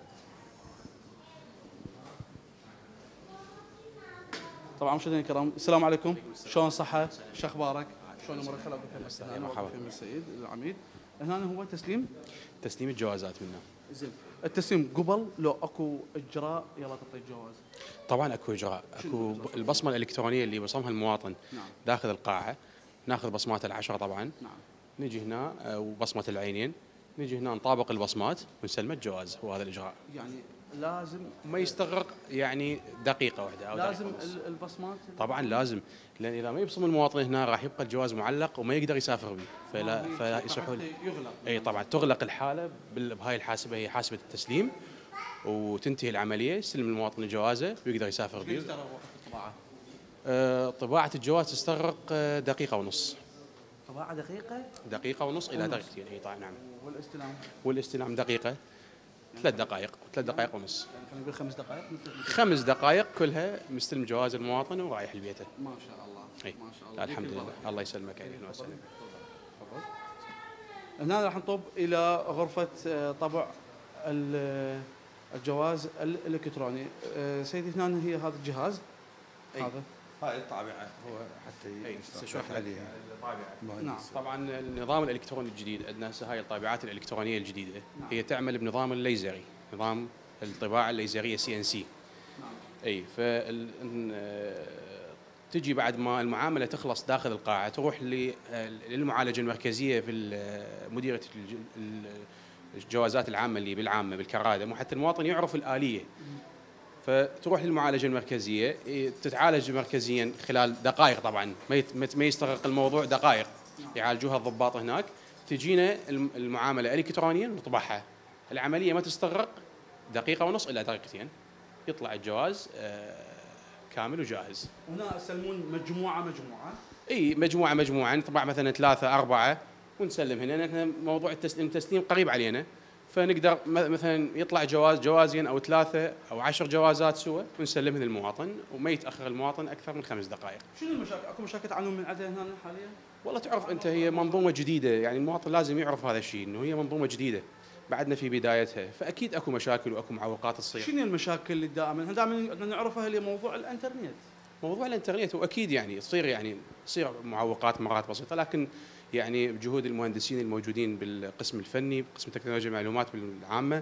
S1: طبعا مشاهدينا الكرام السلام عليكم، شلون صحة؟ شو اخبارك؟ شلون امورك؟ خلينا بك.
S10: مرحبا.
S1: في السيد العميد. هنا هو تسليم
S10: تسليم الجوازات منا.
S1: زين. التسليم قبل لو اكو اجراء يلا تعطي الجواز؟
S10: طبعا اكو اجراء، اكو البصمه الالكترونيه اللي بصمها المواطن.
S1: نعم.
S10: داخل القاعه ناخذ بصمات العشرة طبعا.
S1: نعم.
S10: نجي هنا آه، وبصمه العينين، نجي هنا نطابق البصمات ونسلمه الجواز. هو هذا الاجراء.
S1: يعني لازم
S10: ما يستغرق يعني دقيقه واحده او
S1: لازم
S10: دقيقة ونص.
S1: ال- البصمات
S10: طبعا لازم، لان اذا ما يبصم المواطن هنا راح يبقى الجواز معلق وما يقدر يسافر به، فلا
S1: آه،
S10: فلا يصحوا.
S1: يغلق.
S10: اي طبعا تغلق الحاله بال- بهاي الحاسبه، هي حاسبه التسليم، وتنتهي العمليه، يستلم المواطن جوازه ويقدر يسافر به.
S1: يستغرق وقت الطباعه؟
S10: آه، طباعه الجواز تستغرق آه، دقيقه ونص.
S1: طباعه دقيقه؟
S10: دقيقه ونص الى
S1: ونص.
S10: دقيقتين. اي طبعا نعم.
S1: والاستلام؟
S10: والاستلام دقيقه، ثلاث دقائق، ثلاث دقائق ونص.
S1: يعني خلينا نقول خمس دقائق.
S10: خمس دقائق كلها مستلم جواز المواطن ورايح لبيته.
S1: ما شاء الله.
S10: اي
S1: ما شاء الله.
S10: الحمد
S1: يديك
S10: لله.
S1: البركة.
S10: الله يسلمك. اهلا وسهلا.
S1: هنا راح نطب الى غرفه آه، طبع ال- الجواز الالكتروني. آه، سيدي هنا هي هذا الجهاز.
S10: أي.
S1: هذا
S2: هاي الطابعه هو حتى
S10: اي
S2: يشوف عليها.
S10: الطابعه.
S1: نعم.
S10: طبعا النظام الالكتروني الجديد عندنا هسه هاي الطابعات الالكترونيه الجديده هي تعمل بنظام الليزري، نظام الطباعه الليزريه سي ان سي. اي فال آه، تجي بعد ما المعامله تخلص داخل القاعه تروح ل- آه، للمعالجه المركزيه في ال- مديريه الج- ال- الجوازات العامه اللي بالعامه بالكرادم، وحتى المواطن يعرف الاليه. فتروح للمعالجه المركزيه، إيه، تتعالج مركزيا خلال دقائق، طبعا ما يت- ما ما يستغرق الموضوع دقائق، يعالجوها الضباط هناك. تجينا الم- المعامله الكترونيا نطبعها، العمليه ما تستغرق دقيقه ونص الى دقيقتين، يطلع الجواز آه، كامل وجاهز.
S1: هنا يسلمون مجموعه مجموعه.
S10: اي مجموعه مجموعه، نطبع مثلا ثلاثه اربعه ونسلم هنا، لان موضوع التسليم التسليم قريب علينا، فنقدر م- مثلا يطلع جواز جوازين او ثلاثه او عشر جوازات سوا ونسلمهم للمواطن، وما يتاخر المواطن اكثر من خمس دقائق.
S1: شنو المشاكل؟ اكو مشاكل تعانون من عدها هنا حاليا؟
S10: والله تعرف انت، هي منظومه جديده، يعني المواطن لازم يعرف هذا الشيء، انه هي منظومه جديده بعدنا في بدايتها، فاكيد اكو مشاكل واكو معوقات تصير.
S1: شنو المشاكل اللي دائما احنا دائما نعرفها اللي موضوع الانترنت؟
S10: موضوع الانترنت واكيد يعني تصير يعني تصير معوقات مرات بسيطه، لكن يعني بجهود المهندسين الموجودين بالقسم الفني بقسم تكنولوجيا المعلومات بالعامه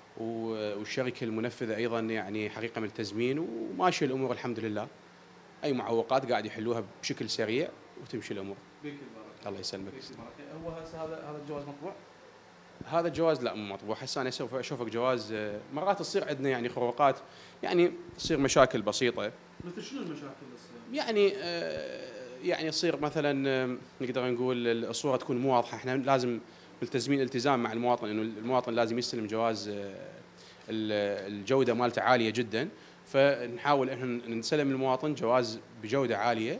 S10: و- والشركه المنفذه ايضا يعني حقيقه ملتزمين وماشيه الامور الحمد لله. اي معوقات قاعد يحلوها بشكل سريع وتمشي الامور.
S1: بيك البركه.
S10: الله يسلمك.
S1: بيك البركه. هو هسه هذا هذا الجواز مطبوع؟
S10: هذا الجواز لا مو مطبوع، هسه انا سوف اشوفك جواز. آه، مرات تصير عندنا يعني خروقات، يعني تصير مشاكل بسيطه،
S1: مثل شنو المشاكل اللي تصير؟
S10: يعني آه، يعني يصير مثلا آه، نقدر نقول الصوره تكون مو واضحه، احنا لازم ملتزمين التزام مع المواطن انه المواطن لازم يستلم جواز آه، ال- الجوده مالته عاليه جدا، فنحاول احنا نسلم المواطن جواز بجوده عاليه،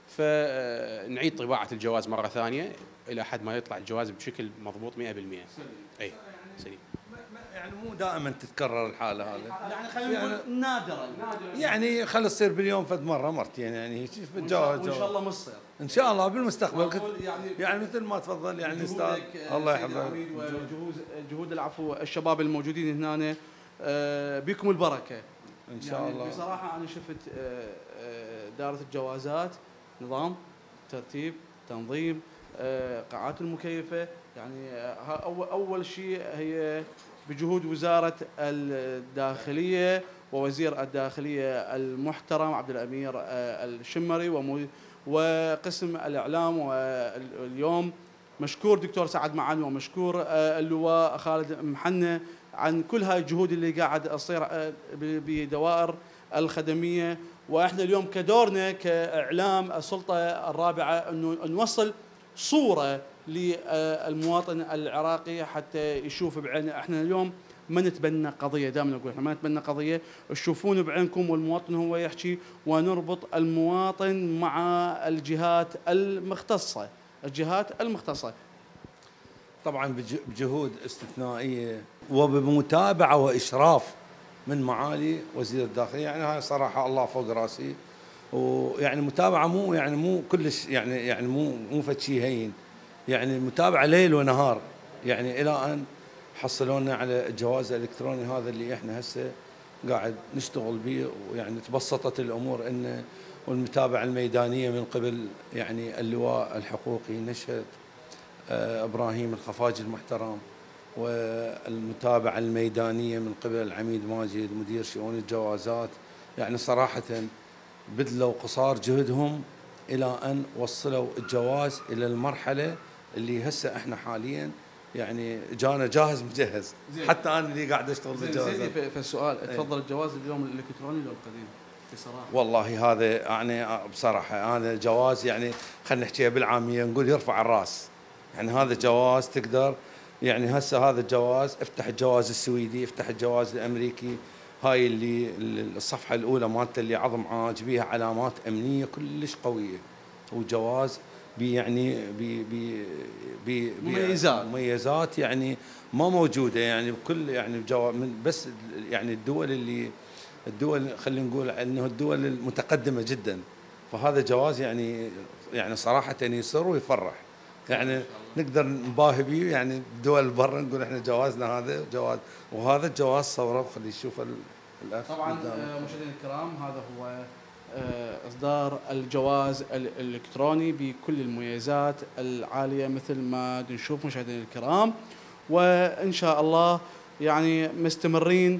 S10: فنعيد طباعه الجواز مره ثانيه الى حد ما يطلع الجواز بشكل مضبوط مئة بالمئة. اي سليم.
S2: يعني مو دائما تتكرر الحاله هذه،
S1: يعني خلينا نقول نادرا.
S2: يعني خلي تصير باليوم فد مره مرتين، يعني شوف
S1: وان
S2: الجواز
S1: شاء الله ما تصير.
S2: ان شاء الله بالمستقبل
S1: وأقول يعني
S2: يعني مثل ما تفضل يعني استاذ
S1: جهودك، آه،
S2: الله
S1: سيد
S2: يحفظك.
S1: العميد، وجهود جهود العفو الشباب الموجودين هنا، آه، بكم البركه
S2: ان شاء
S1: يعني
S2: الله.
S1: بصراحه انا شفت آه، آه، دائره الجوازات، نظام، ترتيب، تنظيم، آه، قاعات المكيفه، يعني آه، ها- اول اول شيء هي بجهود وزاره الداخليه ووزير الداخليه المحترم عبد الامير آه، الشمري ومو- وقسم الاعلام، واليوم مشكور دكتور سعد معن ومشكور آه، اللواء خالد محنة عن كل هاي الجهود اللي قاعد تصير آه، ب- بدوائر الخدميه. واحنا اليوم كدورنا كاعلام السلطه الرابعه انه نوصل صوره للمواطن العراقي حتى يشوف بعينه. احنا اليوم ما نتبنى قضيه، دائما نقول احنا ما نتبنى قضيه، تشوفون بعينكم والمواطن هو يحكي، ونربط المواطن مع الجهات المختصه، الجهات المختصه.
S2: طبعا بج- بجهود استثنائيه وبمتابعه واشراف من معالي وزير الداخليه، يعني هاي صراحه الله فوق راسي، ويعني متابعه مو يعني مو كلش يعني يعني مو مو فد شيء هين، يعني متابعه ليل ونهار، يعني الى ان حصلوا لنا على الجواز الالكتروني هذا اللي احنا هسه قاعد نشتغل به، ويعني تبسطت الامور انه والمتابعه الميدانيه من قبل يعني اللواء الحقوقي نشهد آه، ابراهيم الخفاجي المحترم، والمتابعه الميدانيه من قبل العميد ماجد مدير شؤون الجوازات، يعني صراحه بذلوا قصار جهدهم الى ان وصلوا الجواز الى المرحله اللي هسه احنا حاليا يعني جانا جاهز مجهز. حتى انا اللي قاعد اشتغل بالجواز.
S1: سيدي في السؤال تفضل الجواز اليوم الالكتروني ولا القديم؟ بصراحه
S2: والله هذا يعني بصراحه انا الجواز يعني خلينا نحكيها بالعاميه نقول يرفع الراس. يعني هذا جواز تقدر يعني هسه هذا الجواز افتح الجواز السويدي، افتح الجواز الامريكي، هاي اللي الصفحه الاولى مالته اللي عظم عاج بيها علامات امنيه كلش قويه، وجواز بي يعني بي بي بي
S1: مميزات
S2: مميزات يعني ما موجوده يعني بكل يعني من بس يعني الدول اللي الدول خلينا نقول انه الدول المتقدمه جدا. فهذا جواز يعني يعني صراحه يسر ويفرح. يعني نقدر نباهي به يعني دول برا نقول احنا جوازنا هذا جواز، وهذا الجواز صوره وخلي يشوف الاخ.
S1: طبعا مشاهدينا الكرام هذا هو اصدار الجواز الالكتروني بكل المميزات العاليه مثل ما نشوف مشاهدينا الكرام، وان شاء الله يعني مستمرين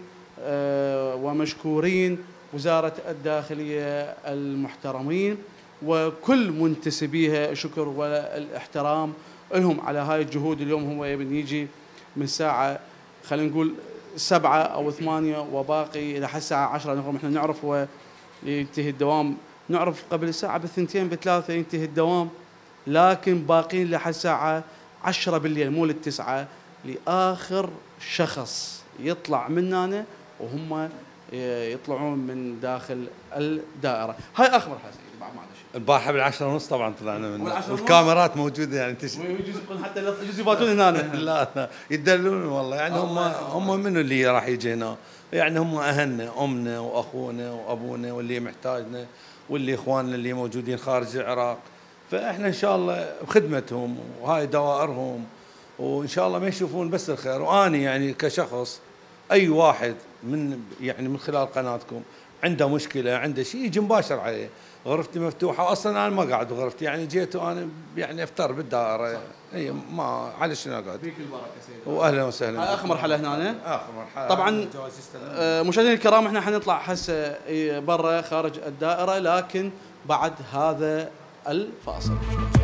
S1: ومشكورين وزاره الداخليه المحترمين وكل منتسبيها شكر والاحترام لهم على هاي الجهود. اليوم هو يبي يجي من ساعه خلينا نقول سبعة او ثمانية وباقي الى الساعه عشرة نقوم احنا نعرف هو ينتهي الدوام، نعرف قبل الساعه بالثنتين بثلاثه ينتهي الدوام، لكن باقين لحد الساعه عشرة بالليل مو للتسعة لاخر شخص يطلع من هنا وهم يطلعون من داخل الدائره. هاي اخر مرحله سيدي بعد ما عاد شيء.
S2: البارحه بالعشرة ونص طبعا طلعنا من والكاميرات موجوده يعني
S1: تش... يجوز يقول حتى يجوز يباتون هنا.
S2: لا لا يدلون والله يعني هم هم منو اللي راح يجي هنا؟ يعني هم اهلنا امنا واخونا وابونا واللي محتاجنا واللي اخواننا اللي موجودين خارج العراق، فاحنا ان شاء الله بخدمتهم وهاي دوائرهم وان شاء الله ما يشوفون بس الخير. واني يعني كشخص اي واحد من يعني من خلال قناتكم عنده مشكله عنده شيء يجي مباشر عليه. غرفتي مفتوحه اصلا انا ما قاعد بغرفتي يعني جيت وانا يعني افطر بالدائره اي ما على شنو اقعد.
S1: فيك البركه سيدي
S2: واهلا وسهلا.
S1: هاي اخر مرحله هنا.
S2: اخر مرحله
S1: طبعا آه مشاهدينا الكرام احنا حنطلع هسه برا خارج الدائره لكن بعد هذا الفاصل.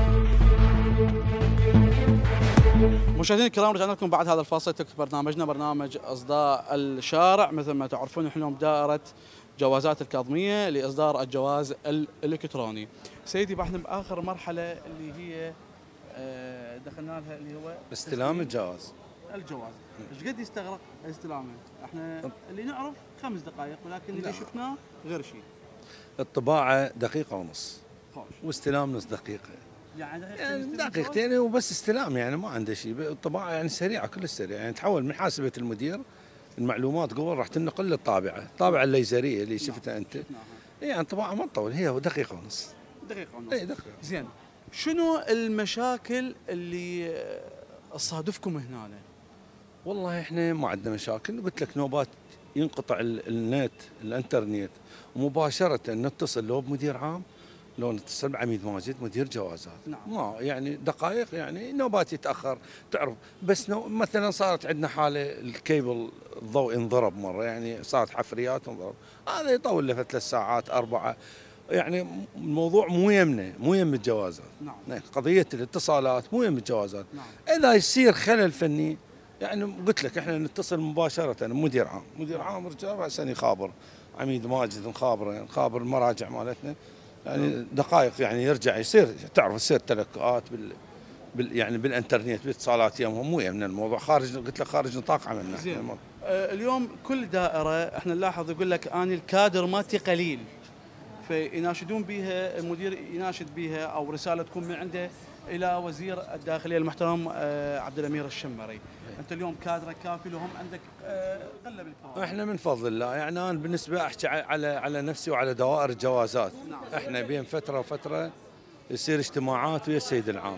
S1: مشاهدينا الكرام رجعنا لكم بعد هذا الفاصل. تكتب برنامجنا برنامج اصداء الشارع. مثل ما تعرفون احنا اليوم دائره جوازات الكاظميه لاصدار الجواز الالكتروني. سيدي احنا باخر مرحله اللي هي دخلنا لها اللي هو
S2: استلام الجواز.
S1: الجواز ايش قد يستغرق استلامه؟ احنا اللي نعرف خمس دقائق ولكن اللي شفناه غير شيء.
S2: الطباعه دقيقه ونص واستلام نص دقيقه.
S1: يعني,
S2: يعني دقيقتين وبس استلام يعني ما عنده شيء. الطباعه يعني سريعه كلش سريعه يعني تحول من حاسبه المدير المعلومات قبل راح تنقل للطابعه، الطابعه الليزريه اللي شفتها انت. يعني طباعه ما تطول هي دقيقه ونص.
S1: دقيقه ونص.
S2: اي دقيقه.
S1: زين شنو المشاكل اللي تصادفكم هنا؟
S2: والله احنا ما عندنا مشاكل، قلت لك نوبات ينقطع النت الانترنت ومباشره نتصل لو بمدير عام لو نتصل بعميد ماجد مدير جوازات.
S1: نعم.
S2: ما يعني دقائق يعني نوبات يتاخر تعرف. بس نو مثلا صارت عندنا حاله الكيبل الضوء انضرب مره يعني صارت حفريات انضرب، هذا يطول له ثلاث ساعات اربعه. يعني الموضوع مو يمنا مو يم الجوازات.
S1: نعم.
S2: قضيه الاتصالات مو يم الجوازات.
S1: نعم.
S2: اذا يصير خلل فني يعني قلت لك احنا نتصل مباشره مدير عام، مدير عام رجال راسا يخابر عميد ماجد نخابره نخابر المراجع مالتنا يعني دقائق يعني يرجع يصير تعرف يصير تلقاءات بال, بال يعني بالانترنت باتصالات يمهم مو يمنا الموضوع خارج قلت لك خارج نطاق عملنا.
S1: زين آه اليوم كل دائره احنا نلاحظ يقول لك اني الكادر مالتي قليل فيناشدون بها المدير يناشد بها او رساله تكون من عنده الى وزير الداخليه المحترم آه عبد الامير الشمري. انت اليوم كادرك كافي لهم عندك آه قله بالكوادر.
S2: احنا من فضل الله يعني انا بالنسبه احكي على على نفسي وعلى دوائر الجوازات.
S1: نعم.
S2: احنا بين فتره وفتره يصير اجتماعات ويا السيد العام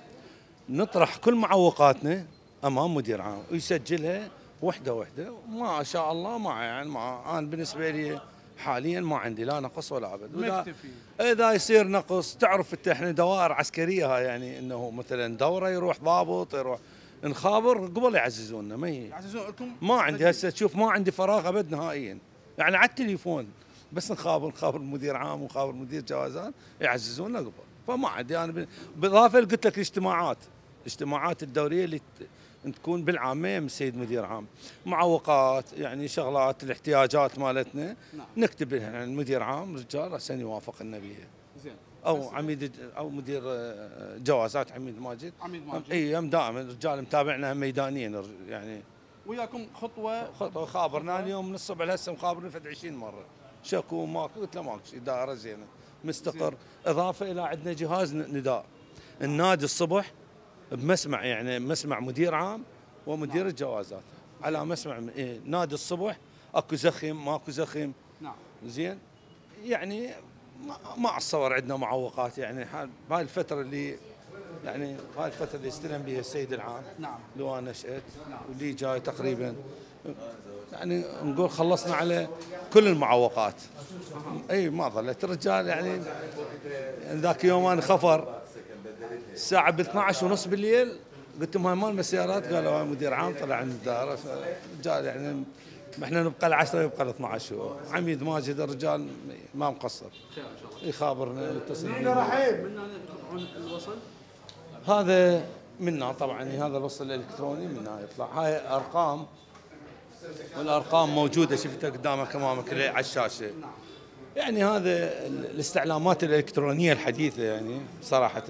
S2: نطرح كل معوقاتنا امام مدير عام ويسجلها وحده وحده. ما شاء الله ما يعني ما انا بالنسبه لي حاليا ما عندي لا نقص ولا ابد.
S1: مكتفي.
S2: اذا يصير نقص تعرف انت احنا دوائر عسكريه هاي يعني انه مثلا دوره يروح ضابط يروح نخابر قبل يعززونا ما
S1: يعززون لكم
S2: ما عندي هسه تشوف ما عندي فراغ ابد نهائيا يعني على التليفون بس نخابر نخابر مدير عام ونخابر مدير جوازات يعززون قبل، فما عاد يعني. بالاضافه قلت لك الاجتماعات الاجتماعات الدوريه اللي تكون بالعامه من السيد مدير عام، معوقات يعني شغلات الاحتياجات مالتنا نعم. نكتب لها يعني المدير عام رجال عشان يوافق لنا بها. زين. او عميد او مدير جوازات عميد ماجد.
S1: عميد ماجد.
S2: اي هم دائما الرجال متابعنا ميدانيا يعني.
S1: وياكم خطوه
S2: خطوه خابرنا اليوم من الصبح لهسه مخابرنا فد عشرين مره. شكو ماكو قلت له ماكو اداره زينه مستقر. زين. اضافه الى عندنا جهاز نداء النادي الصبح بمسمع يعني مسمع مدير عام ومدير نعم. الجوازات على مسمع إيه نادي الصبح اكو زخم ماكو زخم. نعم. زين يعني ما اتصور عندنا معوقات يعني هاي الفتره اللي يعني هاي الفتره اللي استلم بها السيد العام. نعم. لو انا نشأت. نعم. واللي جاي تقريبا يعني نقول خلصنا على كل المعوقات. اي ما ظلت الرجال يعني ذاك يوم انا خفر الساعه ب اثنعش ونص بالليل قلت لهم هاي مال السيارات قالوا هاي مدير عام طلع من الدائره الرجال يعني احنا نبقى العشرة يبقى ال اثنعش عميد ماجد الرجال ما مقصر يخابرنا يتصل بنا.
S1: الوصل
S2: هذا منا طبعا هذا الوصل الالكتروني منا يطلع هاي ارقام والارقام موجوده شفتها قدامك امامك على الشاشه. يعني هذا الاستعلامات الالكترونيه الحديثه يعني صراحه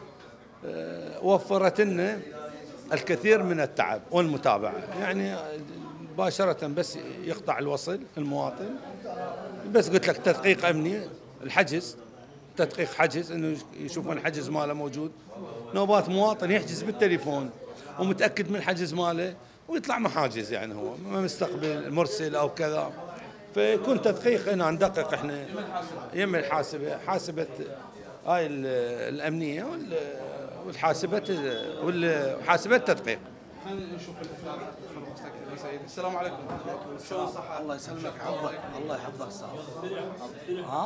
S2: وفرت لنا الكثير من التعب والمتابعه يعني مباشره بس يقطع الوصل المواطن بس قلت لك تدقيق امني الحجز تدقيق حجز انه يشوفون الحجز ماله موجود نوبات مواطن يحجز بالتليفون ومتاكد من الحجز ماله ويطلع محاجز يعني هو ما مستقبل مرسل او كذا فيكون تدقيق هنا ندقق احنا يم الحاسبه حاسبه هاي الامنيه والحاسبه والحاسبه التدقيق.
S1: خلينا نشوف السلام عليكم. شلون صحة؟
S11: الله يسلمك حفظك الله يحفظك صح. ها؟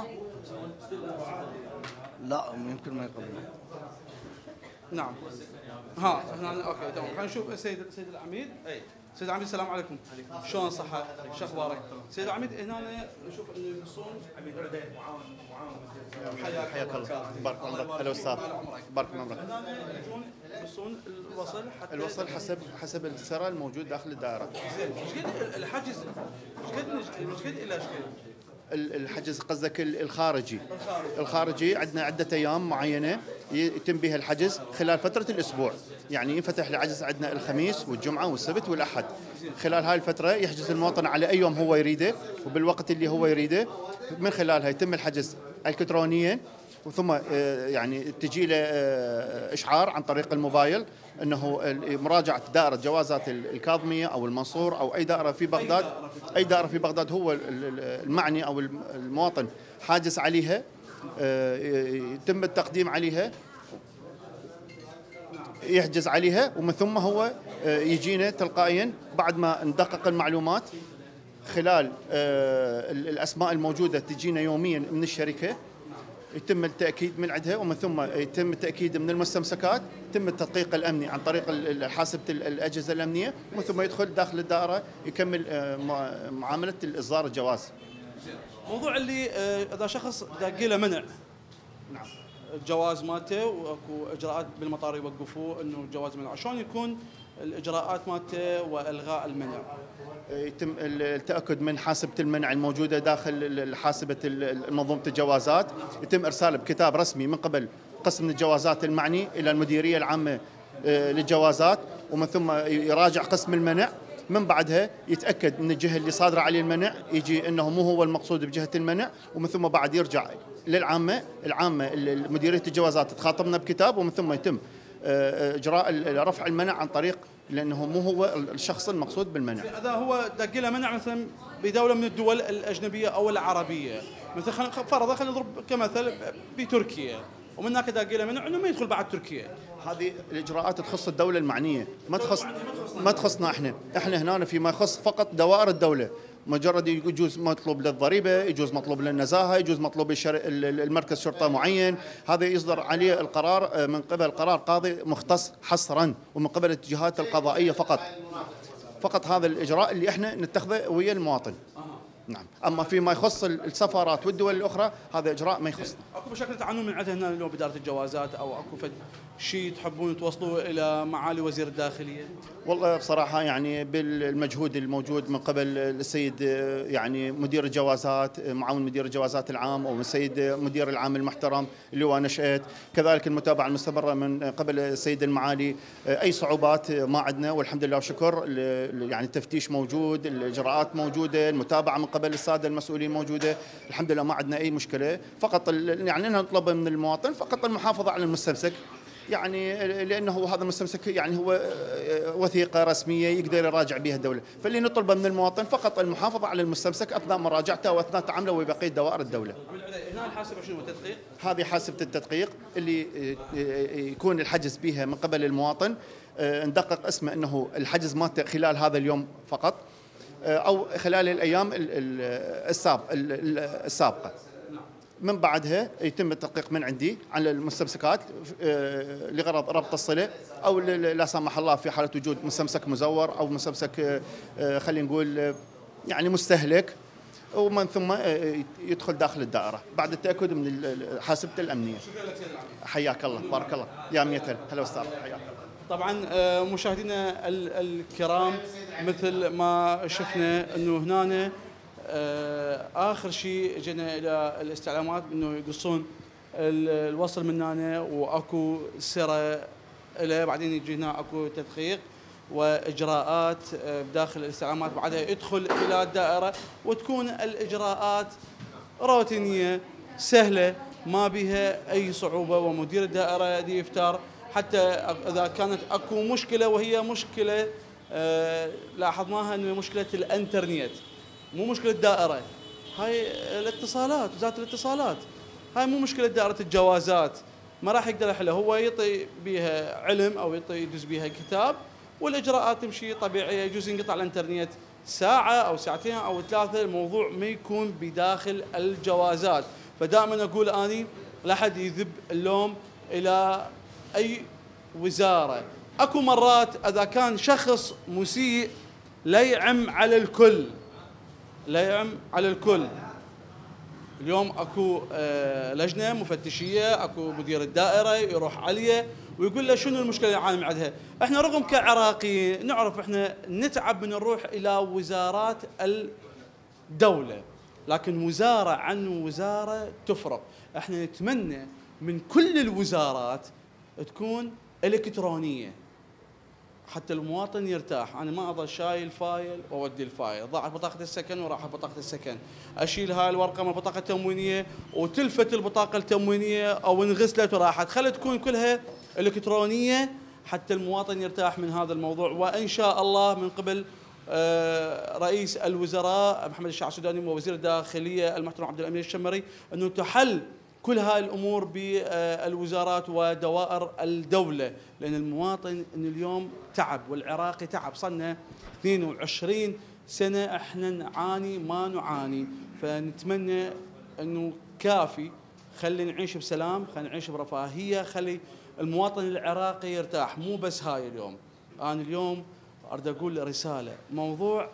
S11: لا يمكن ما يقبلون.
S1: نعم. ها هنا اوكي تمام خلينا نشوف السيد السيد العميد. اي سيد العميد السلام عليكم. شلون صحة؟ شو اخبارك؟ سيد العميد هنا نشوف انه يبصون عميد عردين معاون معاون
S12: حياك حياك الله بارك عمرك هلا استاذ بارك عمرك.
S1: هنا يجون يبصون الوصل حتى
S12: الوصل حسب حسب السرى الموجود داخل الدائرة.
S1: زين ايش قد الحجز ايش قد ايش قد الى ايش قد؟
S12: الحجز قصدك الخارجي الخارجي عندنا عدة أيام معينة يتم بها الحجز خلال فترة الأسبوع يعني ينفتح الحجز عندنا الخميس والجمعة والسبت والأحد خلال هاي الفترة يحجز المواطن على أي يوم هو يريده وبالوقت اللي هو يريده من خلالها يتم الحجز إلكترونيا وثم يعني تجي له إشعار عن طريق الموبايل أنه مراجعة دائرة جوازات الكاظمية أو المنصور أو أي دائرة في بغداد أي دائرة في بغداد هو المعني أو المواطن حاجز عليها يتم التقديم عليها يحجز عليها ومن ثم هو يجينا تلقائيا بعد ما ندقق المعلومات خلال الأسماء الموجودة تجينا يوميا من الشركة يتم التأكيد من عندها ومن ثم يتم التأكيد من المستمسكات يتم التدقيق الأمني عن طريق حاسبة الأجهزة الأمنية ومن ثم يدخل داخل الدائرة يكمل معاملة الإصدار الجواز.
S1: موضوع اللي إذا شخص داق له منع
S12: نعم
S1: الجواز مالته واكو إجراءات بالمطار يوقفوه إنه الجواز منع شلون يكون الإجراءات مالته وإلغاء المنع؟
S12: يتم التأكد من حاسبة المنع الموجودة داخل حاسبة منظومة الجوازات يتم إرساله بكتاب رسمي من قبل قسم الجوازات المعني إلى المديرية العامة للجوازات ومن ثم يراجع قسم المنع من بعدها يتأكد من الجهة اللي صادرة عليه المنع يجي أنه مو هو المقصود بجهة المنع ومن ثم بعد يرجع للعامة العامة مديرية الجوازات تخاطبنا بكتاب ومن ثم يتم إجراء رفع المنع عن طريق لأنه مو هو الشخص المقصود بالمنع.
S1: إذا هو دق له منع مثلا بدولة من الدول الأجنبية أو العربية مثلا فرضا خلينا نضرب كمثل بتركيا ومن هناك دق له منع إنه ما يدخل بعد تركيا.
S12: هذه الإجراءات تخص الدولة المعنية ما تخص ما تخصنا إحنا إحنا هنا فيما يخص فقط دوائر الدولة مجرد يجوز مطلوب للضريبة يجوز مطلوب للنزاهة يجوز مطلوب المركز شرطة معين هذا يصدر عليه القرار من قبل قرار قاضي مختص حصرا ومن قبل الجهات القضائية فقط فقط هذا الإجراء اللي احنا نتخذه ويا المواطن نعم. اما فيما يخص السفارات والدول الاخرى هذا اجراء ما يخصنا.
S1: اكو مشاكل تعانون من عندها هنا اليوم باداره الجوازات، او اكو فد شيء تحبون توصلوه الى معالي وزير الداخليه؟
S12: والله بصراحه يعني بالمجهود الموجود من قبل السيد يعني مدير الجوازات، معاون مدير الجوازات العام، او السيد مدير العام المحترم اللي هو نشأت، كذلك المتابعه المستمره من قبل السيد المعالي، اي صعوبات ما عندنا والحمد لله وشكر. يعني التفتيش موجود، الاجراءات موجوده، المتابعه من قبل الساده المسؤولين موجوده، الحمد لله ما عندنا اي مشكله. فقط يعني نطلب من المواطن فقط المحافظه على المستمسك، يعني لانه هذا المستمسك يعني هو وثيقه رسميه يقدر يراجع بها الدوله، فاللي نطلبه من المواطن فقط المحافظه على المستمسك اثناء مراجعته واثناء تعامله وبقيه دوائر الدوله.
S1: هنا الحاسبه شنو التدقيق؟
S12: هذه حاسبه التدقيق اللي يكون الحجز بها من قبل المواطن، ندقق اسمه انه الحجز مالته خلال هذا اليوم فقط او خلال الايام السابقه. من بعدها يتم التدقيق من عندي على المستمسكات لغرض ربط الصله، او لا سمح الله في حاله وجود مستمسك مزور او مستمسك خلينا نقول يعني مستهلك، ومن ثم يدخل داخل الدائره بعد التاكد من حاسبته الامنيه. حياك الله، بارك الله يا ميتل، هلا وسهلا، حياك الله.
S1: طبعا مشاهدينا الكرام، مثل ما شفنا انه هنا اخر شيء جينا الى الاستعلامات انه يقصون الوصل من هنا واكو سره له، بعدين يجي هنا اكو تدقيق واجراءات بداخل الاستعلامات، بعدها يدخل الى الدائره وتكون الاجراءات روتينيه سهله ما بها اي صعوبه، ومدير الدائره دي يفتر حتى اذا كانت اكو مشكله، وهي مشكله آه لاحظناها انه مشكله الانترنت مو مشكله دائره، هاي الاتصالات، وزاره الاتصالات، هاي مو مشكله دائره الجوازات، ما راح يقدر يحلها، هو يعطي بيها علم او يعطي يدز بيها كتاب والاجراءات تمشي طبيعيه. يجوز ينقطع الانترنت ساعه او ساعتين او ثلاثه، الموضوع ما يكون بداخل الجوازات. فدائما اقول اني لا حد يذب اللوم الى اي وزاره، اكو مرات اذا كان شخص مسيء لا يعم على الكل، لا يعم على الكل. اليوم اكو لجنه مفتشيه، اكو مدير الدائره يروح عليه ويقول له شنو المشكله اللي عاني عندها. احنا رغم كعراقيين نعرف احنا نتعب من نروح الى وزارات الدوله، لكن وزاره عن وزاره تفرق. احنا نتمنى من كل الوزارات تكون الكترونيه حتى المواطن يرتاح. انا ما اظل شايل فايل واودي الفايل، ضاعت بطاقه السكن وراحت بطاقه السكن، اشيل هاي الورقه من البطاقه التموينيه وتلفت البطاقه التموينيه او انغسلت وراحت. خلي تكون كلها الكترونيه حتى المواطن يرتاح من هذا الموضوع. وان شاء الله من قبل رئيس الوزراء محمد الشاع السوداني ووزير الداخليه المحترم عبد الامين الشمري انه تحل كل هاي الامور بالوزارات ودوائر الدوله، لان المواطن ان اليوم تعب والعراقي تعب، صرنا اثنين وعشرين سنه احنا نعاني ما نعاني، فنتمنى انه كافي، خلي نعيش بسلام، خلي نعيش برفاهيه، خلي المواطن العراقي يرتاح. مو بس هاي اليوم، انا اليوم اريد اقول رساله، موضوع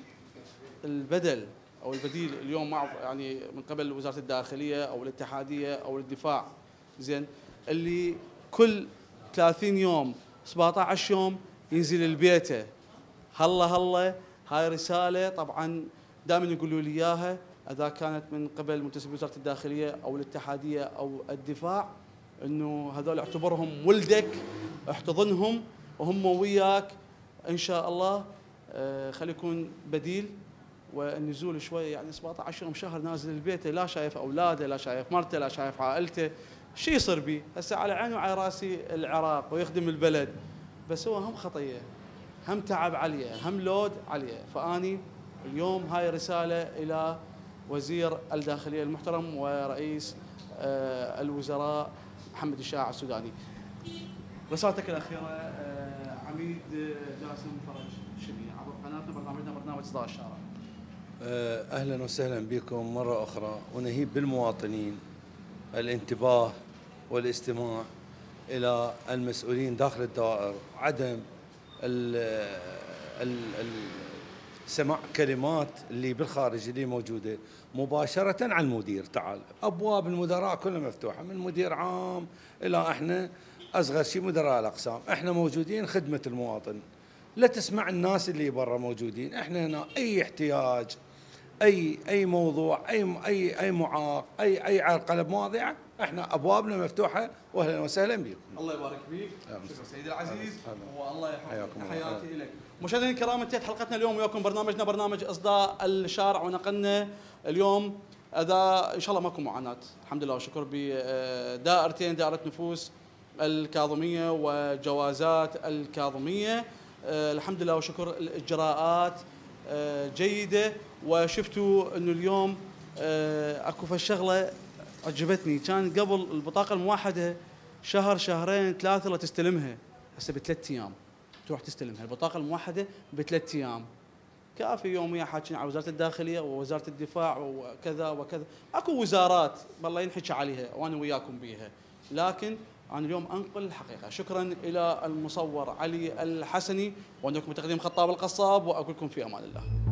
S1: البدل او البديل اليوم مع يعني من قبل وزاره الداخليه او الاتحاديه او الدفاع، زين، اللي كل ثلاثين يوم سبعة عشر يوم ينزل البيته، هلا هلا. هاي رساله طبعا دائما يقولوا لي اياها، اذا كانت من قبل منتسب وزاره الداخليه او الاتحاديه او الدفاع، انه هذول اعتبرهم ولدك، احتضنهم وهم وياك ان شاء الله. آه خلي يكون بديل، والنزول شوي يعني سبعة عشر يوم شهر نازل البيت، لا شايف اولاده، لا شايف مرته، لا شايف عائلته، شو يصير بي؟ هسه على عيني وعلى راسي العراق ويخدم البلد، بس هو هم خطيه، هم تعب عليه، هم لود عليه. فاني اليوم هاي رساله الى وزير الداخليه المحترم ورئيس آه الوزراء محمد الشاع السوداني. رسالتك الاخيره آه عميد جاسم فرج شبي عبر قناتنا برنامجنا برنامج صدى الشارع.
S2: اهلا وسهلا بكم مره اخرى، ونهيب بالمواطنين الانتباه والاستماع الى المسؤولين داخل الدوائر، عدم ال ال ال سماع كلمات اللي بالخارج اللي موجوده مباشره عن المدير. تعال ابواب المدراء كلها مفتوحه من مدير عام الى احنا اصغر شيء مدراء الاقسام، احنا موجودين خدمه المواطن. لا تسمع الناس اللي برا موجودين، احنا هنا اي احتياج اي اي موضوع اي اي اي معاق اي اي عرقله بمواضيع احنا ابوابنا مفتوحه واهلا وسهلا بكم.
S1: الله يبارك فيك. شكرا سيدي العزيز والله يحفظك.
S2: حياكم الله.
S1: تحياتي لك. مشاهدينا الكرام انتهت حلقتنا اليوم وياكم برنامجنا برنامج اصداء الشارع، ونقلنا اليوم اداء ان شاء الله ماكو معاناه الحمد لله والشكر بدائرتين، دائره نفوس الكاظميه وجوازات الكاظميه. الحمد لله والشكر الاجراءات جيده، وشفتوا انه اليوم اكو فالشغله عجبتني. كان قبل البطاقه الموحده شهر شهرين ثلاثه لا تستلمها، هسه بثلاث ايام تروح تستلمها البطاقه الموحده بثلاث ايام. كافي يوميا حاكين على وزاره الداخليه ووزاره الدفاع وكذا وكذا، اكو وزارات والله ينحكى عليها وانا وياكم بيها، لكن انا اليوم انقل الحقيقه. شكرا الى المصور علي الحسني، وعندكم تقديم خطاب القصاب، واقول لكم في امان الله.